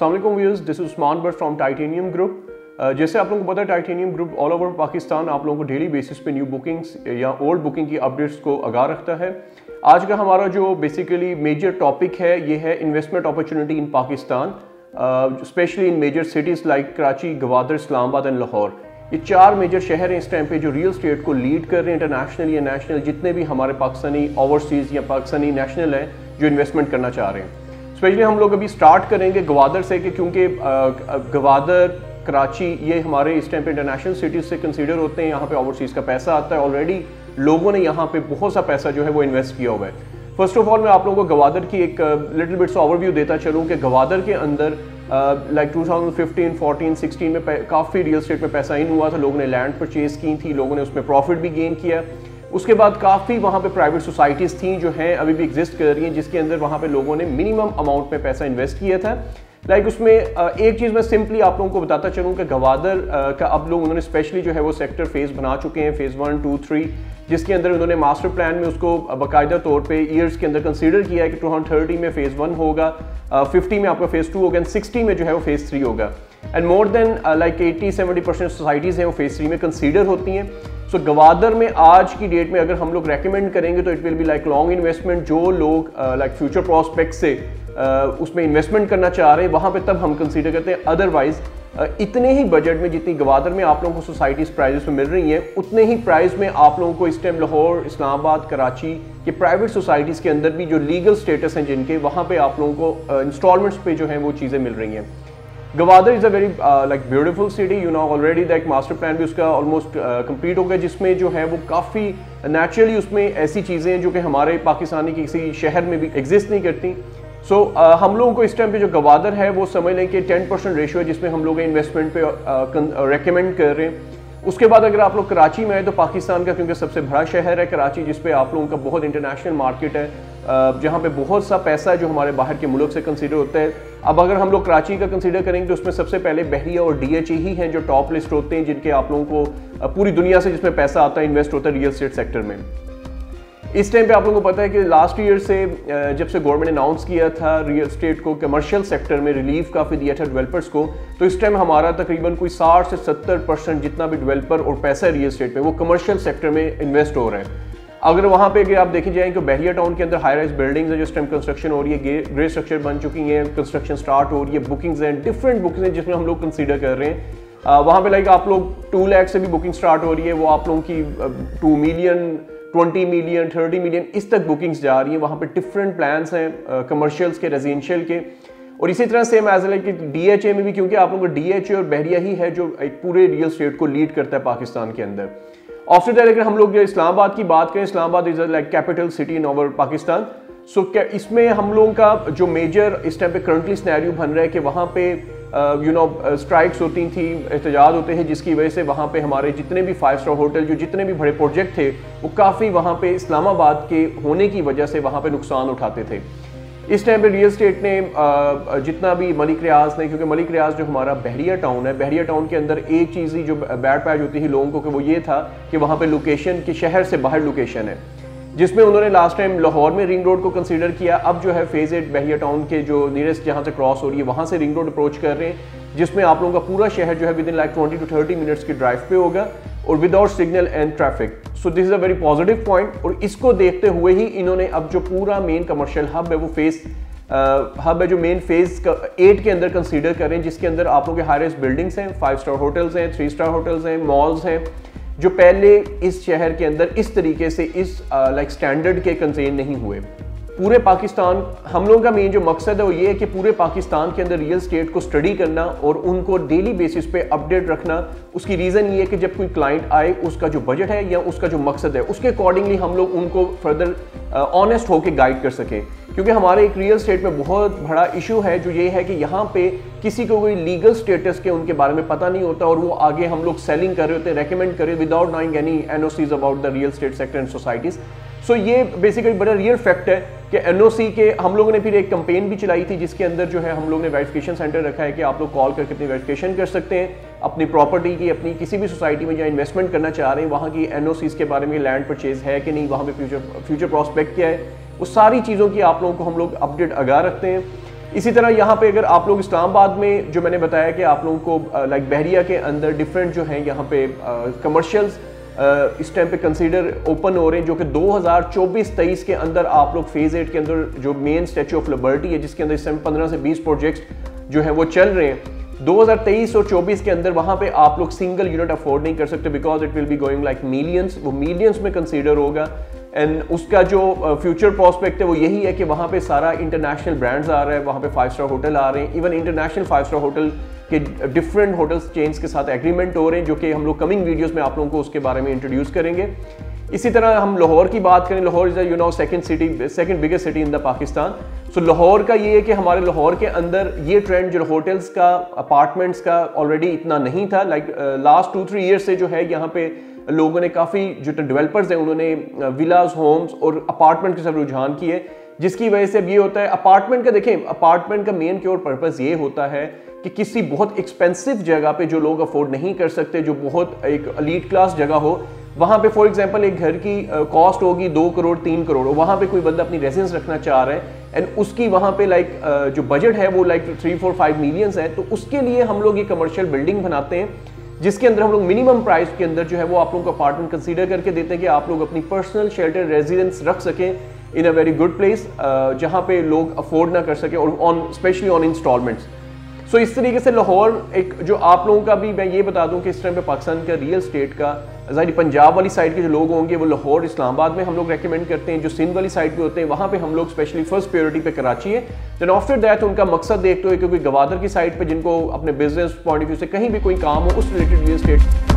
अस्सलाम वालेकुम viewers, this is Usman Butt from Titanium Group. जैसे आप लोगों को पता है, Titanium Group all over Pakistan आप लोगों को डेली बेसिस पे न्यू बुकिंग्स या ओल्ड बुकिंग की अपडेट्स को आगाह रखता है। आज का हमारा जो बेसिकली मेजर टॉपिक है ये है investment opportunity in Pakistan, specially in major cities like Karachi, Gwadar, Islamabad and Lahore. ये चार मेजर शहर हैं इस टाइम पे जो रियल स्टेट को लीड कर रहे हैं इंटरनेशनल या नेशनल, जितने भी हमारे पाकिस्तानी ओवरसीज़ या पाकिस्तानी नेशनल हैं जो इन्वेस्टमेंट करना चाह रहे हैं। स्पेशली हम लोग अभी स्टार्ट करेंगे गवादर से, कि क्योंकि गवादर, कराची ये हमारे इस टाइम पे इंटरनेशनल सिटीज़ से कंसीडर होते हैं। यहाँ पे ओवरसीज़ का पैसा आता है, ऑलरेडी लोगों ने यहाँ पे बहुत सा पैसा जो है वो इन्वेस्ट किया हुआ है। फर्स्ट ऑफ ऑल मैं आप लोगों को गवादर की एक लिटिल बिट्स ओवरव्यू देता चलूँ कि गवादर के अंदर लाइक 2015, 14, 16 में काफ़ी रियल स्टेट में पैसा इन हुआ था। लोगों ने लैंड परचेज़ की थी, लोगों ने उसमें प्रॉफिट भी गेन किया। उसके बाद काफ़ी वहाँ पे प्राइवेट सोसाइटीज़ थी जो हैं अभी भी एग्जिस्ट कर रही हैं, जिसके अंदर वहाँ पे लोगों ने मिनिमम अमाउंट में पैसा इन्वेस्ट किया था। लाइक उसमें एक चीज़ मैं सिंपली आप लोगों को बताता चलूँ कि गवादर का अब लोग उन्होंने स्पेशली जो है वो सेक्टर फेज़ बना चुके हैं, फेज़ 1, 2, 3, जिसके अंदर उन्होंने मास्टर प्लान में उसको बाकायदा तौर पे ईयर्स के अंदर कंसीडर किया है कि 2030 में फेज़ 1 होगा, 50 में आपका फेज़ 2 होगा एंड 60 में जो है वो फेज़ 3 होगा। And more than like 80-70% societies हैं वो फेज़ 3 में कंसीडर होती हैं। सो गवादर में आज की डेट में अगर हम लोग रेकमेंड करेंगे तो it will be like long investment. जो लोग लाइक फ्यूचर प्रॉस्पेक्ट से उसमें इन्वेस्टमेंट करना चाह रहे हैं वहाँ पे तब हम कंसीडर करते हैं। अदरवाइज इतने ही बजट में जितनी गवादर में आप लोगों को सोसाइटीज़ प्राइजेस में मिल रही हैं, उतने ही प्राइस में आप लोगों को इस टाइम लाहौर, इस्लामाबाद, कराची के प्राइवेट सोसाइटीज़ के अंदर भी जो लीगल स्टेटस हैं जिनके, वहाँ पे आप लोगों को इंस्टॉलमेंट्स पे जो है वो चीज़ें मिल रही हैं। Gwadar is a very like beautiful city, you know already that master plan भी उसका ऑलमोस्ट कंप्लीट हो गया, जिसमें जो है वो काफ़ी नेचुरली उसमें ऐसी चीज़ें हैं जो कि हमारे पाकिस्तानी किसी शहर में भी एग्जिस्ट नहीं करती। सो हम लोगों को इस टाइम पे जो गवादर है वो समझ लें कि 10% रेशियो है जिसमें हम लोग इन्वेस्टमेंट पे रेकमेंड कर रहे हैं। उसके बाद अगर आप लोग कराची में आए तो पाकिस्तान का क्योंकि सबसे बड़ा शहर है कराची, जिस पे आप लोगों का बहुत इंटरनेशनल मार्केट है, जहाँ पे बहुत सा पैसा जो हमारे बाहर के मुल्क से कंसीडर होता है। अब अगर हम लोग कराची का कंसीडर करेंगे तो उसमें सबसे पहले बहरिया और DHA ही हैं जो टॉप लिस्ट होते हैं, जिनके आप लोगों को पूरी दुनिया से जिसमें पैसा आता है इन्वेस्ट होता है रियल स्टेट सेक्टर में। इस टाइम पे आप लोगों को पता है कि लास्ट ईयर से जब से गवर्नमेंट ने अनाउंस किया था रियल स्टेट को कमर्शियल सेक्टर में रिलीफ काफ़ी दिया था डेवलपर्स को, तो इस टाइम हमारा तकरीबन कोई 60 से 70% जितना भी डेवलपर और पैसा है रियल स्टेट में वो कमर्शियल सेक्टर में इन्वेस्ट हो रहे हैं। अगर वहाँ पे अगर आप देखे जाएँ तो बहरिया टाउन के अंदर हाई राइज बिल्डिंग्स है जो इस टाइम कंस्ट्रक्शन हो रही है, ग्रे स्ट्रक्चर बन चुकी हैं, कंस्ट्रक्शन स्टार्ट हो रही है, बुकिंग्स हैं, डिफरेंट बुकिंग्स हैं जिसमें हम लोग कंसीडर कर रहे हैं। वहाँ पे लाइक आप लोग 2 लाख से भी बुकिंग स्टार्ट हो रही है, वो आप लोगों की 2 मिलियन, 20 मिलियन, 30 मिलियन इस तक बुकिंग्स जा रही हैं। वहाँ पे डिफरेंट प्लान्स हैं कमर्शियल्स के, रेजिडेंशियल के, और इसी तरह सेम एज लाइक DHA में भी, क्योंकि आप लोगों को DHA और बहरिया ही है जो एक पूरे रियल स्टेट को लीड करता है पाकिस्तान के अंदर। आफ्टर दैट अगर हम लोग इस्लामाबाद की बात करें, Islamabad is like capital city in over Pakistan. So इसमें हम लोगों का जो मेजर इस टाइम पे करंटली सिनेरियो बन रहा है कि वहाँ पे यू नो स्ट्राइक्स होती थी, एहतजाज होते हैं, जिसकी वजह से वहाँ पे हमारे जितने भी 5 स्टार होटल, जो जितने भी बड़े प्रोजेक्ट थे, वो काफ़ी वहाँ पे इस्लामाबाद के होने की वजह से वहाँ पे नुकसान उठाते थे। इस टाइम पे रियल स्टेट ने जितना भी मलिक रियाज ने, क्योंकि मलिक रियाज जो हमारा बहरिया टाउन है, बहरिया टाउन के अंदर एक चीज़ ही जो बैड पैच होती थी लोगों को कि वो ये था कि वहाँ पे लोकेशन की शहर से बाहर लोकेशन है, जिसमें उन्होंने लास्ट टाइम लाहौर में रिंग रोड को कंसीडर किया। अब जो है फेज 8 बहरिया टाउन के जो नियरेस्ट जहाँ से क्रॉस हो रही है वहाँ से रिंग रोड अप्रोच कर रहे हैं, जिसमें आप लोगों का पूरा शहर जो है within like 20 to 30 minutes की ड्राइव पे होगा और without signal and traffic. So this is a very positive point. और इसको देखते हुए ही इन्होंने अब जो पूरा मेन कमर्शियल हब है वो हब है जो मेन फेज 8 के अंदर कंसीडर करें, जिसके अंदर आप लोगों के हाई राइज बिल्डिंग्स हैं, 5 स्टार होटल्स हैं, 3 स्टार होटल्स हैं, मॉल्स हैं, जो पहले इस शहर के अंदर इस तरीके से इस लाइक स्टैंडर्ड के कंसेन नहीं हुए। पूरे पाकिस्तान, हम लोगों का मेन जो मकसद है वो ये है कि पूरे पाकिस्तान के अंदर रियल स्टेट को स्टडी करना और उनको डेली बेसिस पे अपडेट रखना। उसकी रीज़न ये है कि जब कोई क्लाइंट आए, उसका जो बजट है या उसका जो मकसद है, उसके अकॉर्डिंगली हम लोग उनको फर्दर ऑनेस्ट होकर गाइड कर सकें। क्योंकि हमारे एक रियल स्टेट में बहुत बड़ा इशू है जो ये है कि यहाँ पे किसी को कोई लीगल स्टेटस के उनके बारे में पता नहीं होता और वो आगे हम लोग सेलिंग कर रहे होते हैं, रेकमेंड कर रहे without knowing any NOCs about the real estate sector and societies. So ये बेसिकली बड़ा रियल फैक्ट है कि NOC के हम लोगों ने फिर एक कैंपेन भी चलाई थी, जिसके अंदर जो है हम लोग ने वेरिफिकेशन सेंटर रखा है कि आप लोग कॉल करके अपनी वेरिफिकेशन कर सकते हैं अपनी प्रॉपर्टी की, अपनी किसी भी सोसाइटी में जहाँ इन्वेस्टमेंट करना चाह रहे हैं वहाँ की NOCs के बारे में, लैंड परचेज है कि नहीं, वहाँ पे फ्यूचर प्रॉस्पेक्ट क्या है, वो सारी चीज़ों की आप लोगों को हम लोग अपडेट आगाह रखते हैं। इसी तरह यहाँ पे अगर आप लोग इस्लामाबाद में जो मैंने बताया कि आप लोगों को लाइक बहरिया के अंदर डिफरेंट जो हैं यहाँ पे कमर्शियल्स इस टाइम पे कंसीडर ओपन हो रहे हैं, जो कि 2024-23 के अंदर आप लोग फेज 8 के अंदर जो मेन स्टैच्यू ऑफ लिबर्टी है, जिसके अंदर इस टाइम 15 से 20 प्रोजेक्ट्स जो है वो चल रहे हैं, 2023 और 24 के अंदर वहाँ पे आप लोग सिंगल यूनिट अफोर्ड नहीं कर सकते, because it will be going like millions, वो मिलियंस में कंसीडर होगा। एंड उसका जो फ्यूचर प्रोस्पेक्ट है वो यही है कि वहाँ पे सारा इंटरनेशनल ब्रांड्स आ रहा है, वहाँ पे 5 स्टार होटल आ रहे हैं, इवन इंटरनेशनल 5 स्टार होटल के डिफरेंट होटल्स चेन्स के साथ एग्रीमेंट हो रहे हैं, जो कि हम लोग कमिंग वीडियोस में आप लोगों को उसके बारे में इंट्रोड्यूस करेंगे। इसी तरह हम लाहौर की बात करें, Lahore is you know second biggest city in the Pakistan. So Lahore का ये है कि हमारे लाहौर के अंदर ये ट्रेंड जो होटल्स का, अपार्टमेंट्स का ऑलरेडी इतना नहीं था, लाइक लास्ट 2-3 ईयर्स से जो है यहाँ पे लोगों ने काफ़ी जो डेवलपर्स हैं उन्होंने विलास, होम्स और अपार्टमेंट की तरफ रुझान किए, जिसकी वजह से अब ये होता है अपार्टमेंट का, देखें अपार्टमेंट का मेन क्योर पर्पस ये होता है कि किसी बहुत एक्सपेंसिव जगह पे जो लोग अफोर्ड नहीं कर सकते, जो बहुत एक एलीट क्लास जगह हो, वहाँ पे फॉर एग्जांपल एक घर की कॉस्ट होगी 2 करोड़ 3 करोड़, वहाँ पे कोई बंदा अपनी रेजिडेंस रखना चाह रहा है एंड उसकी वहाँ पे लाइक जो बजट है वो लाइक 3-4-5 मिलियंस है, तो उसके लिए हम लोग ये कमर्शियल बिल्डिंग बनाते हैं, जिसके अंदर हम लोग मिनिमम प्राइस के अंदर जो है वो आप लोगों को अपार्टमेंट कंसीडर करके देते हैं कि आप लोग अपनी पर्सनल शेल्टर रेजिडेंस रख सकें in a very good place, जहाँ पे लोग अफोर्ड ना कर सके, और on especially on installments. So इस तरीके से लाहौर एक जो आप लोगों का भी मैं ये बता दूं कि इस टाइम पे पाकिस्तान का रियल स्टेट का ज़ाहिर पंजाब वाली साइड के जो लोग होंगे वो लाहौर, इस्लामाबाद में हम लोग रेकमेंड करते हैं, जो सिंध वाली साइड पे होते हैं वहाँ पे हम लोग स्पेशली फर्स्ट प्रायोरिटी पे कराची है, देन आफ्टर दैट उनका मकसद देखते हुए क्योंकि गवादर की साइड पे जिनको अपने बिजनेस पॉइंट ऑफ व्यू से कहीं भी कोई काम हो उस रिलेटेड रियल स्टेट